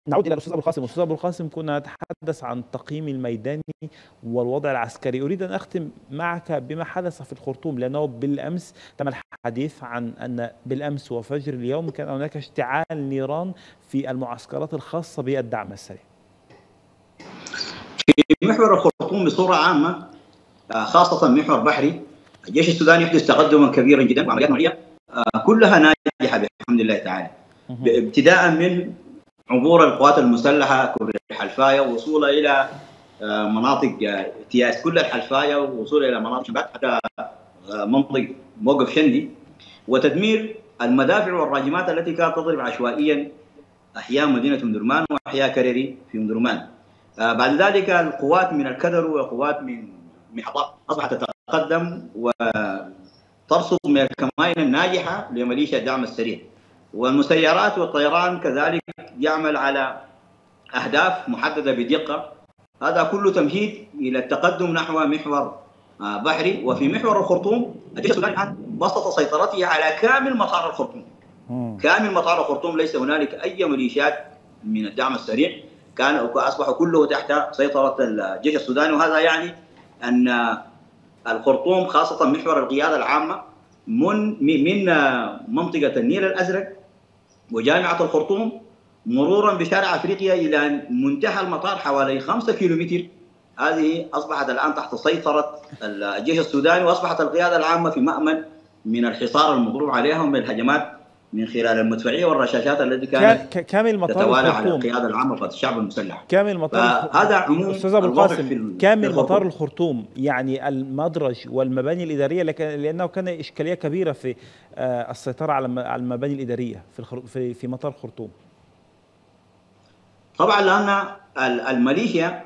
نعود إلى الأستاذ أبو القاسم. أستاذ أبو القاسم، كنا نتحدث عن التقييم الميداني والوضع العسكري. أريد أن أختم معك بما حدث في الخرطوم، لأنه بالأمس تم الحديث عن أن بالأمس وفجر اليوم كان هناك اشتعال نيران في المعسكرات الخاصة بالدعم السريع. في محور الخرطوم بصورة عامة، خاصة محور بحري، الجيش السوداني يحدث تقدما كبيرا جدا وعمليات نوعية كلها ناجحة بحمد الله تعالى، ابتداء من عبور القوات المسلحة كبر الحلفاية ووصولها إلى مناطق اجتياز كل الحلفاية ووصولها إلى مناطق شباب حتى منطقة موقف شندي، وتدمير المدافع والراجمات التي كانت تضرب عشوائيا أحياء مدينة أم درمان وأحياء كريري في أم درمان. بعد ذلك القوات من الكدر وقوات من محطات أصبحت تتقدم وترصد من الكمائن الناجحة لميليشيا الدعم السريع، والمسيرات والطيران كذلك يعمل على أهداف محددة بدقة. هذا كله تمهيد إلى التقدم نحو محور بحري. وفي محور الخرطوم الجيش السوداني الآن بسط سيطرته على كامل مطار الخرطوم. كامل مطار الخرطوم ليس هنالك أي ميليشيات من الدعم السريع، أصبح كله تحت سيطرة الجيش السوداني. وهذا يعني أن الخرطوم خاصة محور القيادة العامة من منطقة النيل الأزرق وجامعة الخرطوم مرورا بشارع أفريقيا إلى منتهى المطار حوالي 5 كيلومتر، هذه أصبحت الآن تحت سيطرة الجيش السوداني، وأصبحت القيادة العامة في مأمن من الحصار المضروب عليها ومن الهجمات من خلال المدفعية والرشاشات التي كانت كامل مطار تتوالى الخرطوم على القيادة العامة والشعب المسلح. كامل مطار هذا عموم أستاذ أبو القاسم، كامل مطار الخرطوم. الخرطوم يعني المدرج والمباني الإدارية، لأنه كان إشكالية كبيرة في السيطرة على المباني الإدارية في مطار الخرطوم. طبعا لأن الميليشيا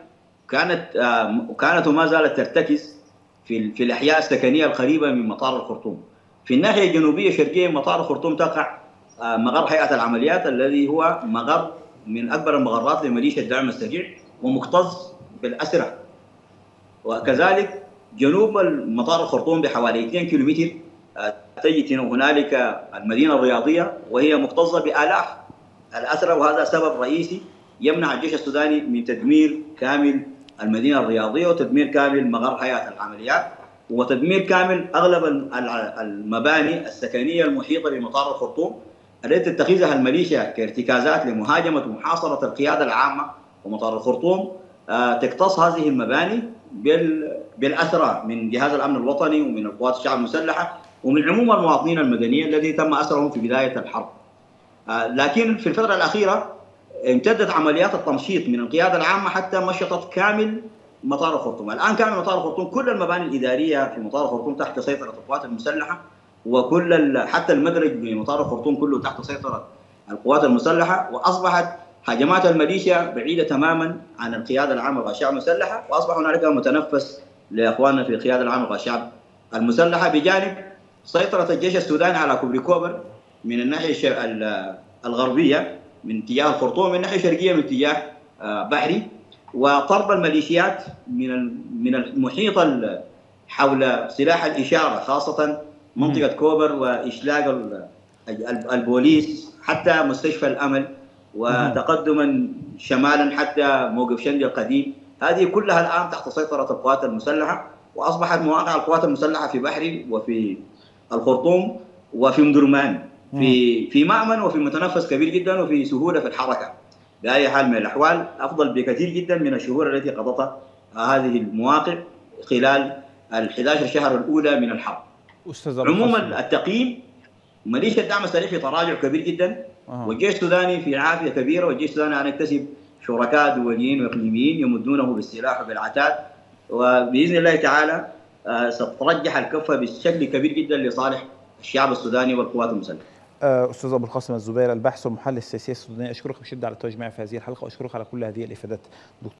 كانت وما زالت ترتكز في الأحياء السكنية القريبة من مطار الخرطوم. في الناحية الجنوبية الشرقية من مطار الخرطوم تقع مغر هيئة العمليات الذي هو مغر من أكبر المغرات لميليشيا الدعم السريع ومكتظ بالأسرى. وكذلك جنوب مطار الخرطوم بحوالي 2 كيلومتر تجد هنالك المدينة الرياضية وهي مكتظة بآلاف الأسرى، وهذا سبب رئيسي يمنع الجيش السوداني من تدمير كامل المدينة الرياضية وتدمير كامل مغر هيئة العمليات وتدمير كامل أغلب المباني السكنية المحيطة بمطار الخرطوم التي تتخذها الميليشيا كارتكازات لمهاجمة ومحاصرة القيادة العامة ومطار الخرطوم. تكتص هذه المباني بالأسرى من جهاز الأمن الوطني ومن القوات الشعب المسلحة ومن عموم المواطنين المدنيين الذي تم أسرهم في بداية الحرب. لكن في الفترة الأخيرة امتدت عمليات التمشيط من القيادة العامة حتى مشطت كامل مطار الخرطوم. الآن كامل مطار الخرطوم كل المباني الإدارية في مطار الخرطوم تحت سيطرة القوات المسلحة، وكل حتى المدرج بمطار الخرطوم كله تحت سيطرة القوات المسلحة، وأصبحت هجمات الميليشيا بعيدة تماما عن القيادة العامة والشعب المسلحة، وأصبح هنالك متنفس لإخواننا في القيادة العامة والشعب المسلحة، بجانب سيطرة الجيش السوداني على كوبري كوبر من الناحية الغربية من اتجاه الخرطوم، من الناحية الشرقية من اتجاه بحري، وطرد الميليشيات من المحيط حول سلاح الإشارة خاصة منطقة كوبر، وإشلاق البوليس حتى مستشفى الأمل، وتقدما شمالا حتى موقف شندي القديم. هذه كلها الآن تحت سيطرة القوات المسلحة، وأصبحت مواقع القوات المسلحة في بحري وفي الخرطوم وفي أم درمان في مأمن وفي متنفس كبير جدا وفي سهولة في الحركة. بأي حال من الأحوال أفضل بكثير جدا من الشهور التي قضتها هذه المواقع خلال ال11 شهر الأولى من الحرب. عموما التقييم ميليشيا الدعم السريع في تراجع كبير جدا، والجيش السوداني في عافية كبيرة، والجيش السوداني أن يكتسب شركاء دوليين وإقليميين يمدونه بالسلاح وبالعتاد، وبإذن الله تعالى ستترجح الكفة بشكل كبير جدا لصالح الشعب السوداني والقوات المسلحة. أستاذ أبو القاسم الزبير، الباحث والمحلل السياسي السوداني، أشكرك بشدة على التواجد معي في هذه الحلقة، وأشكرك على كل هذه الإفادات.